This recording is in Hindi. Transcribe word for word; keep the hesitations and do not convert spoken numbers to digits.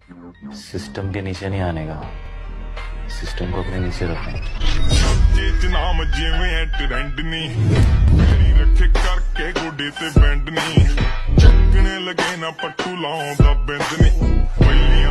सिस्टम के नीचे नहीं आने का, सिस्टम को अपने नीचे रखना। जे नाम जिवें ट्रेंड नी मेरी रखे करके गोडे ते बैंड नी चकने लगे ना पट्टू लाऊं दा बिंद नी।